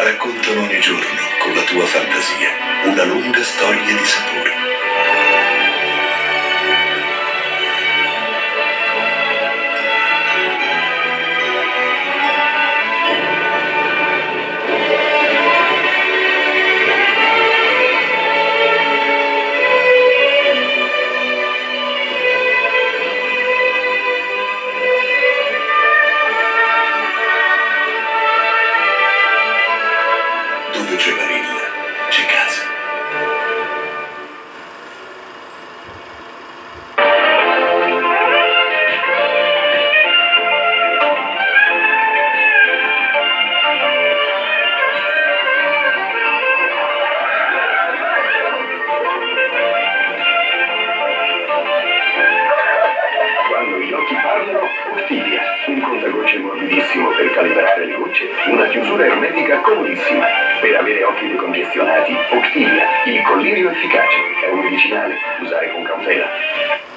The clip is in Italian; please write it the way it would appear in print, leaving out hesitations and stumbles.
raccontano ogni giorno, con la tua fantasia, una lunga storia di sapori. Dove c'è Barilla, c'è casa. Quando gli occhi parlano, Octivia, un contagocce morbidissimo per calibrare le gocce, una chiusura ermetica comodissima. Per avere occhi decongestionati, Octivia, il collirio efficace, è un medicinale, usare con cautela.